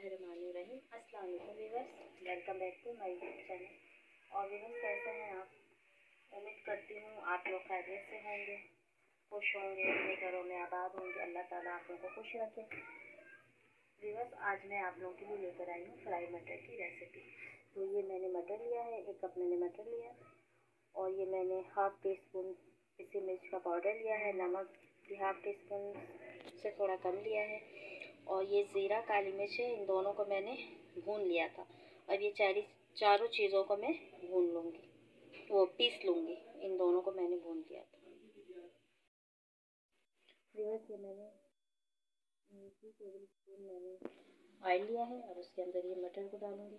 बिस्मिल्लाहिर्रहमानिर्रहीम। अस्सलाम वालेकुम viewers, welcome back to my YouTube channel. और व्यूअर्स, कैसे हैं आप? उम्मीद करती हूँ आप लोग खैरियत से होंगे, खुश होंगे, अपने घरों में आबाद होंगे। अल्लाह ताला आप लोगों को खुश रखे। व्यूअर्स, आज मैं आप लोगों के लिए लेकर आई हूँ फ्राई मटर की रेसिपी। तो ये मैंने मटर लिया है, 1 कप मैंने मटर लिया, और ये मैंने हाफ़ टी स्पून पिसी मिर्च का पाउडर लिया है, नमक भी हाफ़ टी स्पून से थोड़ा कम लिया है, और ये ज़ीरा काली मिर्च है। इन दोनों को मैंने भून लिया था। अब ये चारों चीज़ों को मैं भून लूँगी, वो पीस लूँगी। इन दोनों को मैंने भून लिया था। व्यूअर्स, ये मैंने 2 टेबल स्पून मैंने ऑयल लिया है, और उसके अंदर ये मटर को डालूँगी।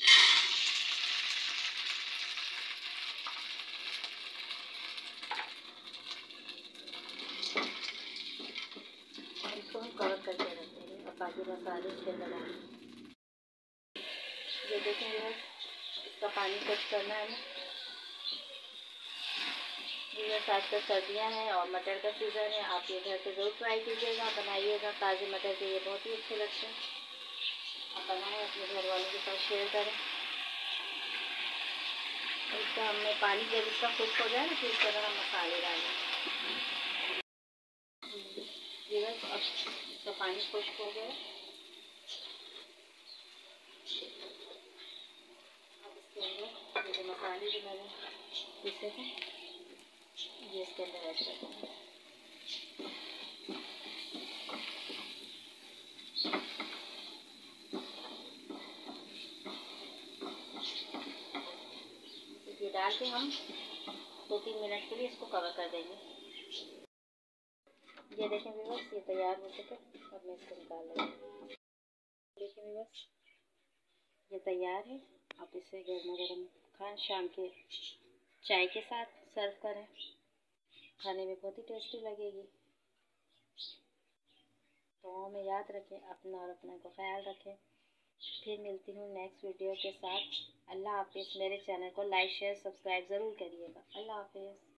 इसको हम कवर करके रखते हैं। अब बाकी मसाले इसके अंदर डालेंगे। ये देखें व्यूअर्स, इसका पानी कट करना है। व्यूअर्स, आजकल सर्दियाँ हैं और मटर का सीज़न है। आप ये घर पे ज़रूर ट्राई कीजिएगा, बनाइएगा। ताज़े मटर के ये बहुत ही अच्छे लगते हैं। आप बनाएं, अपने घर वालों के साथ शेयर करें। और इसका हमने पानी जब इसका खुश्क हो जाए ना, फिर इस तरह हम मसाले डालें। व्यूअर्स, अब इसका पानी खुश्क हो गया। अब इसके अंदर ये जो मसाले जो मैंने पीसे थे, ये इसके अंदर ऐड कर देंगे। ये डाल के हम 2-3 मिनट के लिए इसको कवर कर देंगे। ये देखें व्यूअर्स, ये तैयार हो चुके। अब मैं इसको निकाल लेंगे। देखें व्यूअर्स, ये तैयार है। आप इसे गर्मा गर्म खाएं, शाम के चाय के साथ सर्व करें। खाने में बहुत ही टेस्टी लगेगी। तो हमें याद रखें, अपना और अपने को ख्याल रखें। फिर मिलती हूँ नेक्स्ट वीडियो के साथ। अल्लाह हाफिज़। मेरे चैनल को लाइक शेयर सब्सक्राइब ज़रूर करिएगा। अल्लाह हाफिज़।